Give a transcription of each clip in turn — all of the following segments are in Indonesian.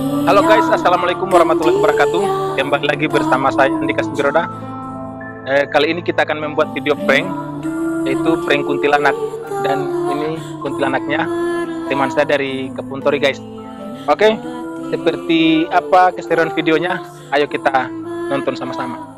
Halo guys, assalamualaikum warahmatullahi wabarakatuh. Kembali lagi bersama saya Andika Sumbiroda. Kali ini kita akan membuat video prank, yaitu prank kuntilanak. Dan ini kuntilanaknya teman saya dari Kepuntori guys. Oke, seperti apa keseruan videonya? Ayo kita nonton sama-sama.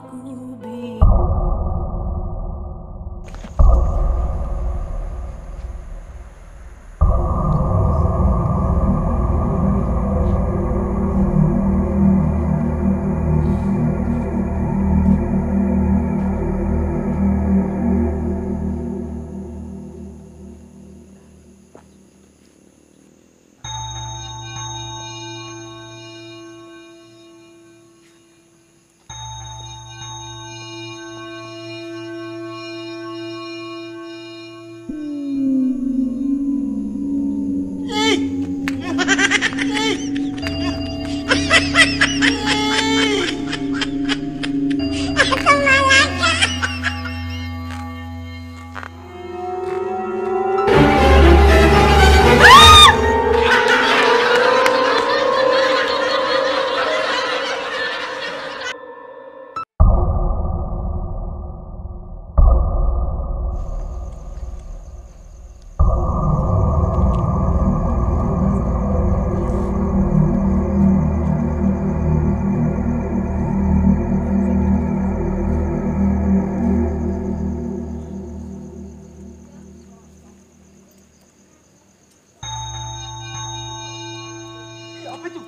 Apa itu?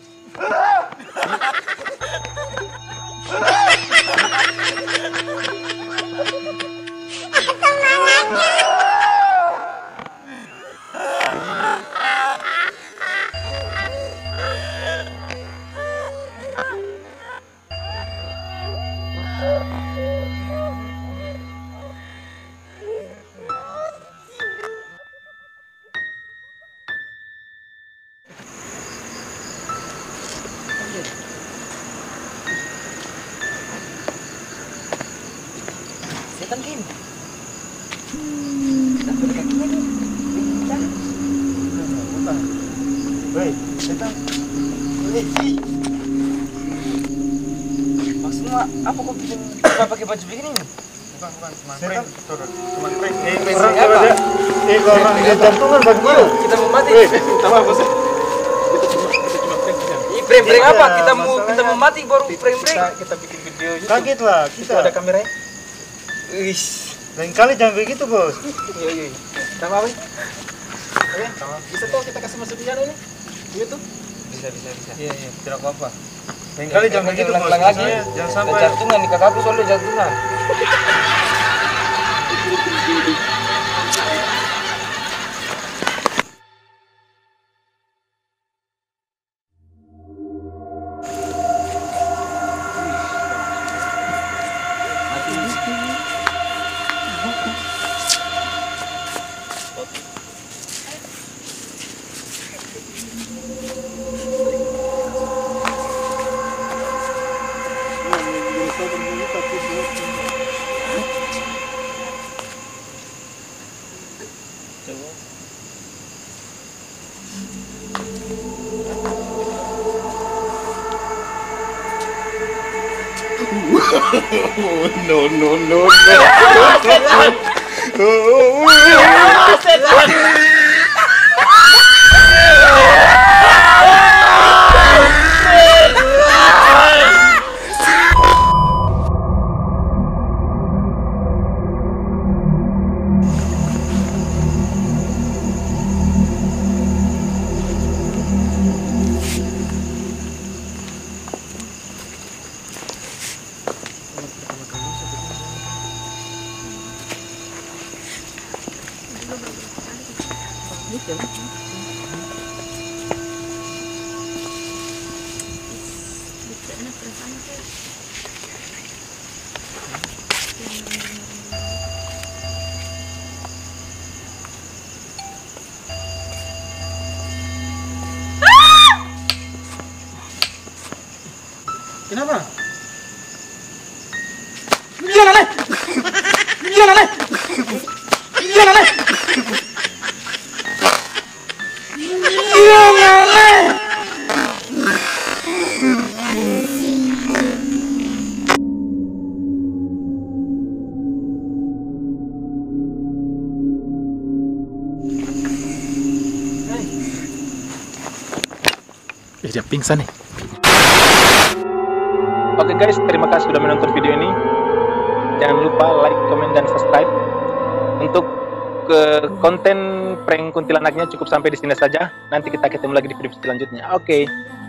Setan Kim. Setan pakai kakinya nih. Bukan. Woi, setan. Maksudnya apa kok bikin pakai baju begini nih? Bukan, cuma prank. Cuma prank. Orang apa? Orang jantungan bagaimana? Kita mau mati. Sama apa sih? Prank apa? Kita mau mati baru prank. Kita bikin video YouTube. Kaget lah kita. Ada kameranya. Lain kali jangan begitu bos. Iya. Sama apa? Oke, bisa tuh kita kasih masuk di sana ini. YouTube. Bisa. Iya. Tidak apa-apa. Lain kali jangan begitu bos. Lagi. Jangan sampai jantungan nih kakakku soalnya jantungan. No. Kenapa? Iya, Nane. Iya, Nane. Dia pingsan nih. Oke guys, terima kasih sudah menonton video ini. Jangan lupa like, comment, dan subscribe. Untuk konten prank kuntilanaknya cukup sampai di sini saja. Nanti kita ketemu lagi di video selanjutnya. Oke.